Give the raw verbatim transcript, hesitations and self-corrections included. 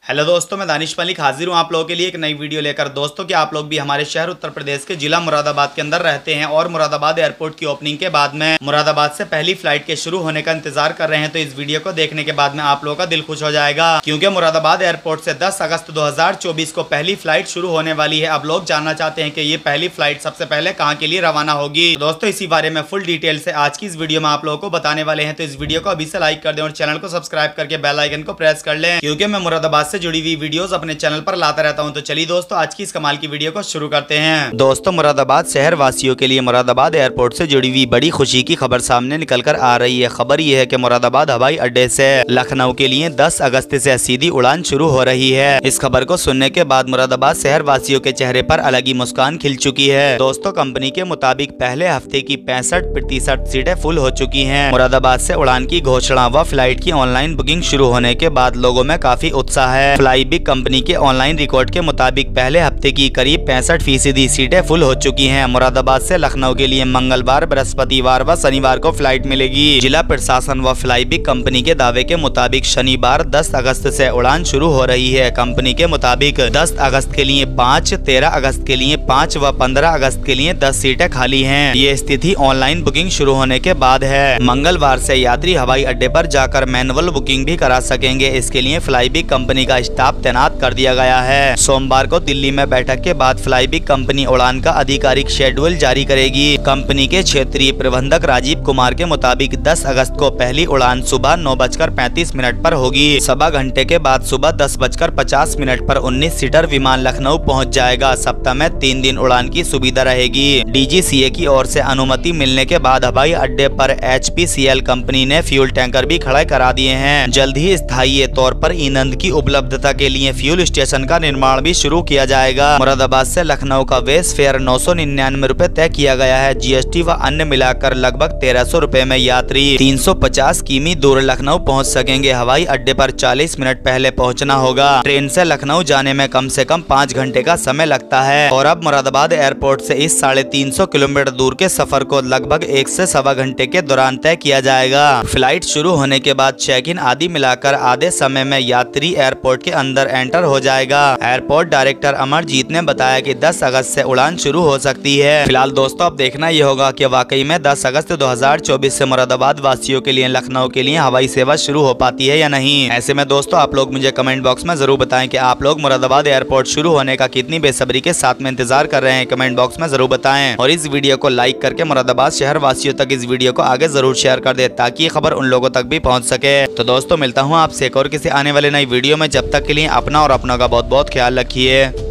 Hello दोस्तों, मैं दानिश मलिक हाजिर हूँ आप लोगों के लिए एक नई वीडियो लेकर। दोस्तों कि आप लोग भी हमारे शहर उत्तर प्रदेश के जिला मुरादाबाद के अंदर रहते हैं और मुरादाबाद एयरपोर्ट की ओपनिंग के बाद में मुरादाबाद से पहली फ्लाइट के शुरू होने का इंतजार कर रहे हैं, तो इस वीडियो को देखने के बाद में आप लोगों का दिल खुश हो जाएगा, क्योंकि मुरादाबाद एयरपोर्ट से दस अगस्त दो हजार चौबीस को पहली फ्लाइट शुरू होने वाली है। अब लोग जानना चाहते हैं कि ये पहली फ्लाइट सबसे पहले कहाँ के लिए रवाना होगी। दोस्तों इसी बारे में फुल डिटेल से आज की इस वीडियो में आप लोगों को बताने वाले हैं, तो इस वीडियो को अभी से लाइक कर दें और चैनल को सब्सक्राइब करके बेल आइकन को प्रेस कर लें, क्योंकि मैं मुरादाबाद से जुड़ी हुई वीडियोस अपने चैनल पर लाता रहता हूं। तो चलिए दोस्तों आज की इस कमाल की वीडियो को शुरू करते हैं। दोस्तों मुरादाबाद शहर वासियों के लिए मुरादाबाद एयरपोर्ट से जुड़ी हुई बड़ी खुशी की खबर सामने निकलकर आ रही है। खबर यह है कि मुरादाबाद हवाई अड्डे से लखनऊ के लिए दस अगस्त से सीधी उड़ान शुरू हो रही है। इस खबर को सुनने के बाद मुरादाबाद शहर वासियों के चेहरे पर अलग ही मुस्कान खिल चुकी है। दोस्तों कंपनी के मुताबिक पहले हफ्ते की पैंसठ प्रतिशत सीटें फुल हो चुकी है। मुरादाबाद से उड़ान की घोषणा व फ्लाइट की ऑनलाइन बुकिंग शुरू होने के बाद लोगों में काफी उत्साह है। फ्लाईबिग कंपनी के ऑनलाइन रिकॉर्ड के मुताबिक पहले हफ्ते की करीब पैंसठ फीसदी सीटें फुल हो चुकी हैं। मुरादाबाद से लखनऊ के लिए मंगलवार, बृहस्पतिवार व शनिवार को फ्लाइट मिलेगी। जिला प्रशासन व फ्लाईबिग कंपनी के दावे के मुताबिक शनिवार दस अगस्त से उड़ान शुरू हो रही है। कंपनी के मुताबिक दस अगस्त के लिए पाँच, तेरह अगस्त के लिए पाँच व पंद्रह अगस्त के लिए दस सीटें खाली हैं। ये स्थिति ऑनलाइन बुकिंग शुरू होने के बाद है। मंगलवार से यात्री हवाई अड्डे पर जाकर मैनुअल बुकिंग भी करा सकेंगे। इसके लिए फ्लाईबिग कंपनी का स्टाफ तैनात कर दिया गया है। सोमवार को दिल्ली में बैठक के बाद फ्लाईबिग कंपनी उड़ान का आधिकारिक शेड्यूल जारी करेगी। कंपनी के क्षेत्रीय प्रबंधक राजीव कुमार के मुताबिक दस अगस्त को पहली उड़ान सुबह नौ बजकर पैंतीस मिनट पर होगी। सवा घंटे के बाद सुबह दस बजकर पचास मिनट पर उन्नीस सीटर विमान लखनऊ पहुंच जाएगा। सप्ताह में तीन दिन उड़ान की सुविधा रहेगी। डीजीसीए की ओर से अनुमति मिलने के बाद हवाई अड्डे पर एचपीसीएल कंपनी ने फ्यूल टैंकर भी खड़े करा दिए हैं। जल्द ही स्थायी तौर पर ईंधन की उपलब्धता के लिए फ्यूल स्टेशन का निर्माण भी शुरू किया जाएगा। मुरादाबाद से लखनऊ का बेस फेयर नौ सौ निन्यानवे रूपए तय किया गया है। जीएसटी व अन्य मिलाकर लगभग तेरह सौ रूपए में यात्री तीन सौ पचास किमी दूर लखनऊ पहुंच सकेंगे। हवाई अड्डे पर चालीस मिनट पहले पहुंचना होगा। ट्रेन से लखनऊ जाने में कम से कम पाँच घंटे का समय लगता है और अब मुरादाबाद एयरपोर्ट से इस साढ़े तीन सौ किलोमीटर दूर के सफर को लगभग एक से सवा घंटे के दौरान तय किया जाएगा। फ्लाइट शुरू होने के बाद चेक इन आदि मिलाकर आधे समय में यात्री एयरपोर्ट के अंदर एंटर हो जाएगा। एयरपोर्ट डायरेक्टर अमरजीत ने बताया कि दस अगस्त से उड़ान शुरू हो सकती है। फिलहाल दोस्तों अब देखना ये होगा कि वाकई में दस अगस्त दो हजार चौबीस से मुरादाबाद वासियों के लिए लखनऊ के लिए हवाई सेवा शुरू हो पाती है या नहीं। ऐसे में दोस्तों आप लोग मुझे कमेंट बॉक्स में जरूर बताएं कि आप लोग मुरादाबाद एयरपोर्ट शुरू होने का कितनी बेसब्री के साथ में इंतजार कर रहे हैं। कमेंट बॉक्स में जरूर बताएं और इस वीडियो को लाइक करके मुरादाबाद शहर वासियों तक इस वीडियो को आगे जरूर शेयर कर दे, ताकि ये खबर उन लोगों तक भी पहुँच सके। तो दोस्तों मिलता हूँ आपसे एक और किसी आने वाले नई वीडियो में। जब तक के लिए अपना और अपनों का बहुत बहुत ख्याल रखिए।